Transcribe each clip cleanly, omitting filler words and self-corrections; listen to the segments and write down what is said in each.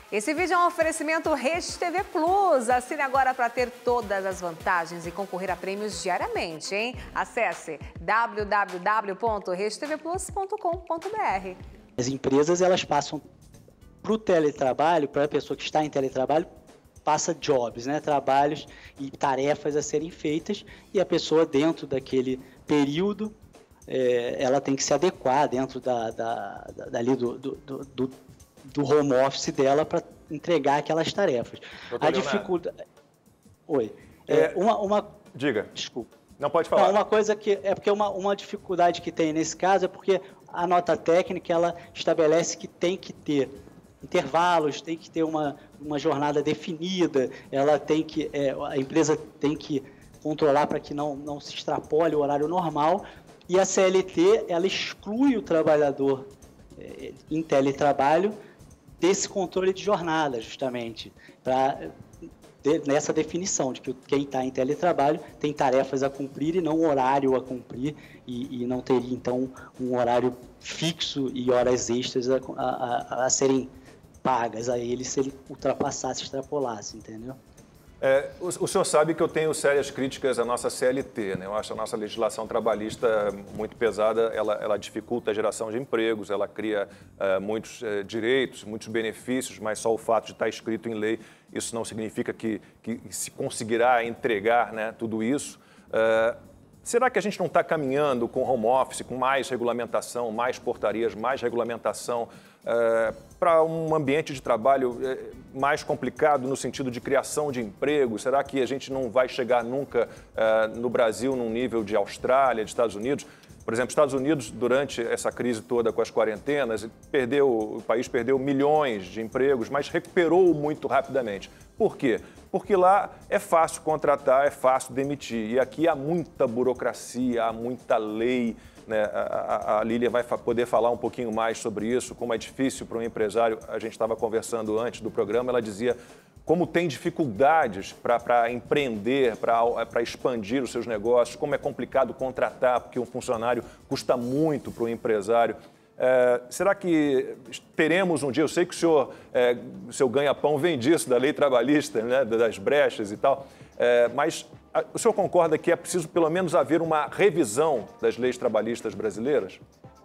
Esse vídeo é um oferecimento Rede TV Plus. Assine agora para ter todas as vantagens e concorrer a prêmios diariamente, hein? Acesse www.redetvplus.com.br. As empresas, elas passam para o teletrabalho, para a pessoa que está em teletrabalho, passa jobs, né? Trabalhos e tarefas a serem feitas, e a pessoa dentro daquele período, ela tem que se adequar dentro dali do home office dela para entregar aquelas tarefas. Doutor A dificuldade... Oi. Diga. Desculpa. Não pode falar. Não, uma coisa que... É porque uma dificuldade que tem nesse caso é porque a nota técnica, ela estabelece que tem que ter intervalos, tem que ter uma jornada definida, ela tem que... a empresa tem que controlar para que não se extrapole o horário normal, e a CLT, ela exclui o trabalhador em teletrabalho desse controle de jornada, justamente, nessa definição de que quem está em teletrabalho tem tarefas a cumprir e não horário a cumprir, e não teria, então, um horário fixo e horas extras a serem pagas a ele se ele ultrapassasse, extrapolasse, entendeu? O senhor sabe que eu tenho sérias críticas à nossa CLT, né? Eu acho a nossa legislação trabalhista muito pesada, ela dificulta a geração de empregos, ela cria muitos direitos, muitos benefícios, mas só o fato de estar escrito em lei, isso não significa que se conseguirá entregar, né, tudo isso. Será que a gente não está caminhando com home office, com mais regulamentação, mais portarias, mais regulamentação, para um ambiente de trabalho mais complicado no sentido de criação de emprego? Será que a gente não vai chegar nunca no Brasil num nível de Austrália, de Estados Unidos? Por exemplo, Estados Unidos, durante essa crise toda com as quarentenas, o país perdeu milhões de empregos, mas recuperou muito rapidamente. Por quê? Porque lá é fácil contratar, é fácil demitir. E aqui há muita burocracia, há muita lei, né? A Lília vai poder falar um pouquinho mais sobre isso, como é difícil para um empresário. A gente estava conversando antes do programa, ela dizia como tem dificuldades para empreender, para expandir os seus negócios, como é complicado contratar, porque um funcionário custa muito para o empresário. Será que teremos um dia, eu sei que o seu ganha-pão vem disso, da lei trabalhista, né, das brechas e tal, mas o senhor concorda que é preciso pelo menos haver uma revisão das leis trabalhistas brasileiras?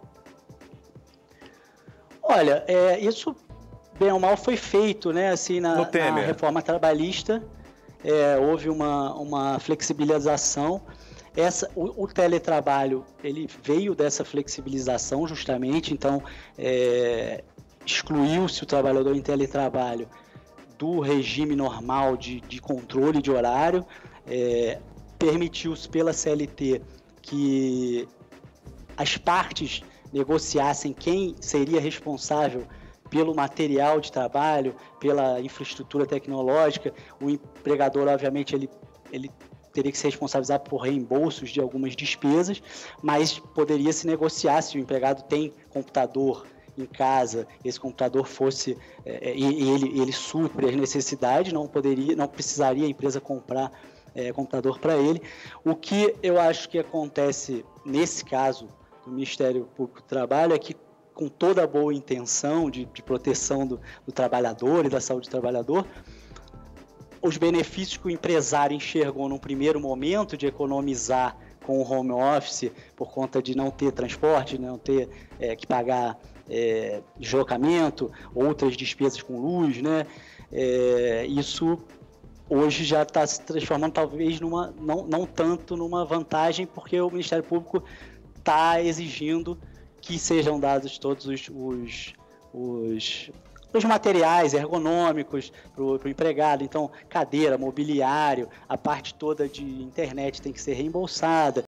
Olha, isso bem ou mal foi feito, né, assim, na reforma trabalhista, houve uma flexibilização. O teletrabalho, ele veio dessa flexibilização justamente, então excluiu-se o trabalhador em teletrabalho do regime normal de controle de horário, permitiu-se pela CLT que as partes negociassem quem seria responsável pelo material de trabalho, pela infraestrutura tecnológica. O empregador, obviamente, ele teria que se responsabilizar por reembolsos de algumas despesas, mas poderia se negociar se o empregado tem computador em casa, esse computador fosse e ele supre as necessidades, não precisaria a empresa comprar computador para ele. O que eu acho que acontece nesse caso do Ministério Público do Trabalho é que, com toda a boa intenção de proteção do trabalhador e da saúde do trabalhador, os benefícios que o empresário enxergou num primeiro momento de economizar com o home office por conta de não ter transporte, não ter que pagar deslocamento, outras despesas com luz, né? Isso hoje já está se transformando talvez não tanto numa vantagem, porque o Ministério Público está exigindo que sejam dados todos os materiais ergonômicos para o empregado. Então, cadeira, mobiliário, a parte toda de internet tem que ser reembolsada.